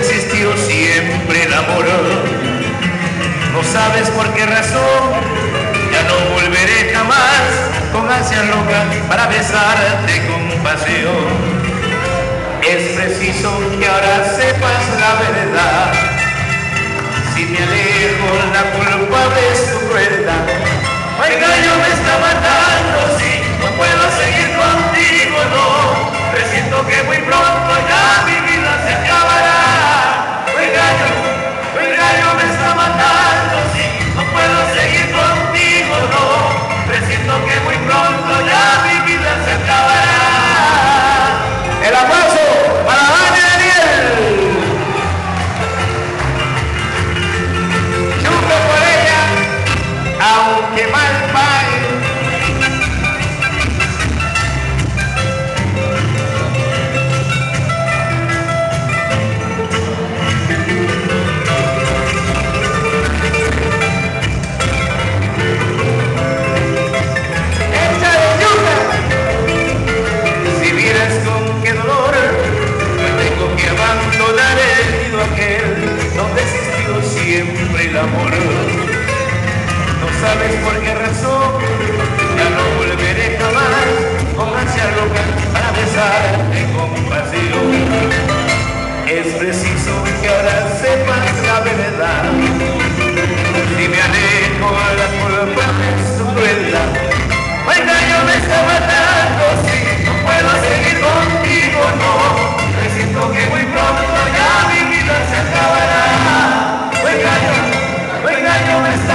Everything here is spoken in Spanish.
existió siempre el amor. No sabes por qué razón, ya no volveré jamás con ansia loca para besarte con pasión. Es preciso que ahora sepas la verdad. Si me alejo, la culpable es tu crueldad. Tu engaño me está matando, sí, no puedo seguir contigo, no. Presiento que muy pronto ya mi vida se acabará. Tu engaño me está matando, sí, no puedo seguir contigo, no. Presiento que muy pronto ya mi vida se acabará. El aplauso para Dani Daniel. Chupo por ella, aunque mal pague. Abandonar el nido aquel donde existió siempre el amor. No sabes por qué razón, ya no volveré jamás con ansia loca para besarte con pasión. Es preciso que ahora sepas la verdad. Si me alejo, la culpa es tu crueldad. Tu engaño me está matando, sí, no puedo seguir contigo, no. Presiento que muy pronto ya mi vida se acabará. Tu engaño me está